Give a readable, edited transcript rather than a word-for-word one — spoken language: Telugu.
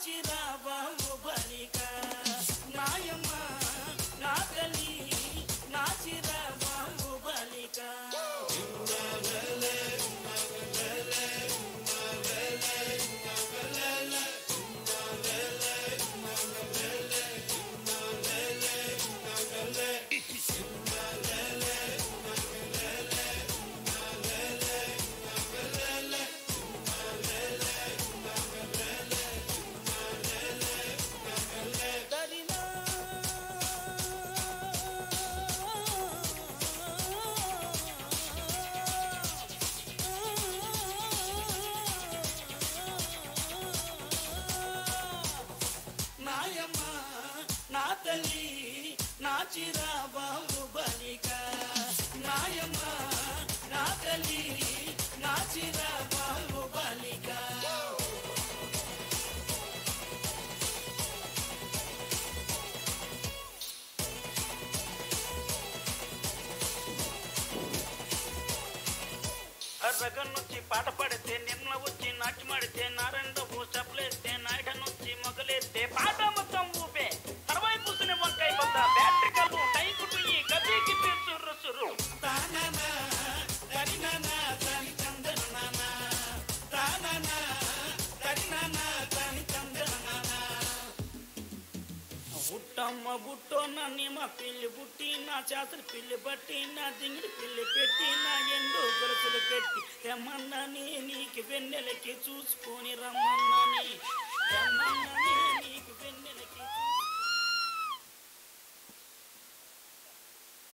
నాచిరా బాహుబలిక నాయమ్మ నా తల్లి నాచిరా బాహుబలిక నా తల్లి నాచిరా బాహుబలిక నాయమ్మ నా తల్లి నాచిరా బాహుబలిక రగన్నొచ్చి పాట పాడితే నిన్న వచ్చి నాట్యమాడితే నారాయణరావు చప్పలేస్తే నాయుడనొచ్చి మొగలేస్తే పాట మొత్తం ఊపే తర్వాయి కూర్చునే వంకాయ కొత్త బ్యాటరీ కల్లు టైకుడు ఈ గదికి సుర్రు సుర్రు బుట్టమ్మ బుట్టో నన్ను మా పిల్లి బుట్టి నా చేతులు పిల్లి బట్టి నా దింగిడి పిల్లి పెట్టి నా ఎండు గొలుసులు పెట్టి తెమ్మన్నాని నీకు వెన్నెలకి చూసుకొని రమ్మన్నాని